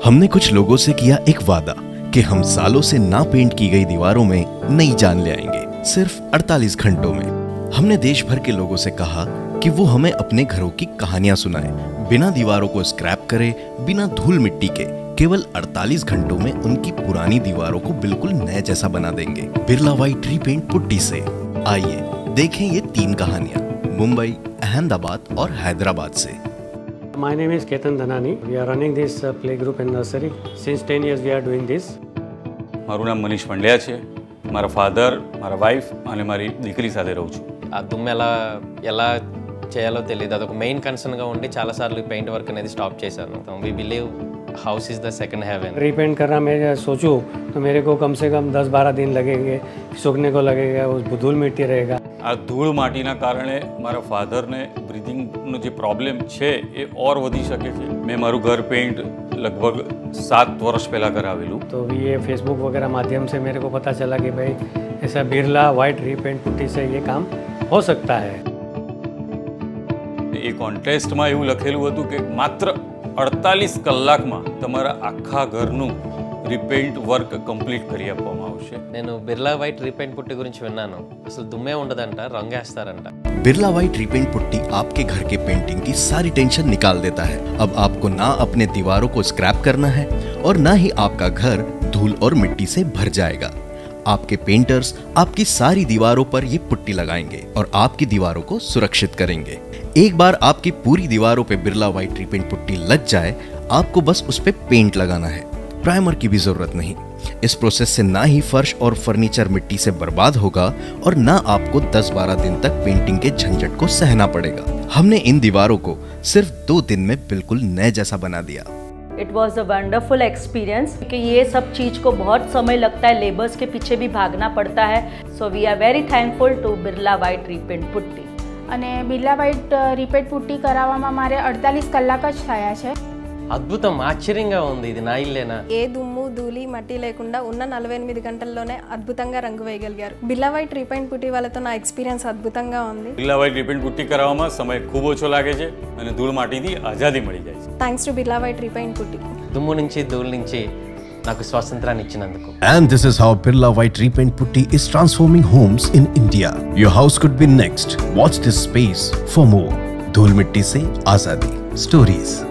हमने कुछ लोगों से किया एक वादा कि हम सालों से ना पेंट की गई दीवारों में नई जान ले आएंगे, सिर्फ 48 घंटों में। हमने देश भर के लोगों से कहा कि वो हमें अपने घरों की कहानियां सुनाएं, बिना दीवारों को स्क्रैप करे, बिना धूल मिट्टी के। केवल 48 घंटों में उनकी पुरानी दीवारों को बिल्कुल नए जैसा बना देंगे बिरला व्हाइट रीपेंट पुट्टी से। आइए देखें ये 3 कहानियां मुंबई, अहमदाबाद और हैदराबाद से। My name is Ketan Dhanani. We are running this play group in nursery. Since 10 years we are doing this. મારું નામ મનીષ પંડ્યા છે. મારા ફાધર, મારા વાઇફ અને મારી દીકરી સાથે રહું છું. ఆ దుమ్ము ఎలా చేయాలో తెలియదు. అదొక మెయిన్ కన్సర్న్గా ఉండి చాలాసార్లు పెయింట్ వర్క్ అనేది స్టాప్ చేశాను. We believe house is the second heaven. Repaint करना मैं सोचूं तो मेरे को कम से कम 10-12 दिन लगेंगे, सूखने को लगेगा, उस धूल मिट्टी रहेगा। આ ધૂળ માટીના કારણે મારા ફાધરને બ્રીથિંગનો જે પ્રોબ્લેમ છે એ ઓર વધી શકે છે. મેં મારું ઘર પેઇન્ટ લગભગ 7 વર્ષ પહેલાં કરાવેલું. तो ये फेसबुक वगैरह माध्यम से मेरे को पता चला कि भाई ऐसा बिरला वाइट रीपेंट पुट्टी से ये काम हो सकता है। એ કોન્ટેસ્ટમાં એવું લખેલું હતું કે માત્ર 48 કલાકમાં તમારા આખા ઘરનું రీపెయింట్ వర్క్ కంప్లీట్ కరి આપવામાં આવશે. నేను బిర్లా వైట్ రీపెయింట్ పుట్టి గురించి విన్నాను. అసలు దుమ్మే ఉండదంట, రంగేస్తారంట. बिरला व्हाइट रीपेंट पुट्टी आपके घर के पेंटिंग की सारी टेंशन निकाल देता है। अब आपको ना अपने दीवारों को स्क्रैप करना है और ना ही आपका घर धूल और मिट्टी से भर जाएगा। आपके पेंटर्स आपकी सारी दीवारों पर ये पुट्टी लगाएंगे और आपकी दीवारों को सुरक्षित करेंगे। एक बार आपकी पूरी दीवारों पे बिरला व्हाइट रीपेंट पुट्टी लग जाए, आपको बस उस पे पेंट लगाना है, प्राइमर की भी जरूरत नहीं। इस प्रोसेस से ना ही फर्श और फर्नीचर मिट्टी से बर्बाद होगा और ना आपको 10-12 दिन तक पेंटिंग के झंझट को सहना पड़ेगा। हमने इन दीवारों को सिर्फ 2 दिन में बिल्कुल नए जैसा बना दिया। It was a wonderful experience कि ये सब चीज़ को बहुत समय लगता है, लेबर्स के पीछे भी भागना पड़ता है। So we are very thankful to Birla white repaint putty. અને બિરલા વ્હાઇટ રિપેટ પુટ્ટી કરાવવામાં મારે 48 કલાક જ થયા છે. అద్భుతం, ఆశ్చర్యంగా ఉంది. ఇది నా ఇల్లేనా? ఏ దుమ్ము ధూళి మట్టి లేకుండా ఉన్న 48 గంటల్లోనే అద్భుతంగా రంగు వేయగలిగారు. బిర్లా వైట్ రీపెయింట్ పుట్టి వాళ్ళతో నా ఎక్స్పీరియన్స్ అద్భుతంగా ఉంది. બિરલા વ્હાઇટ રિપેન્ટ પુટ્ટી કરાવવામાં સમય ખૂબ ઓછો લાગે છે અને ધૂળ માટીથી આઝાદી મળી જાય છે. Thanks to Birla white repaint putty. దుమ్ము నుంచి ధూళి నుంచి నాకు స్వాతంత్రాన్ని ఇచ్చినందుకు. And this is how Birla White Repaint Putty is transforming homes in India. Your house could be next. Watch this space for more. धूल मिट्टी से आजादी स्टोरीज.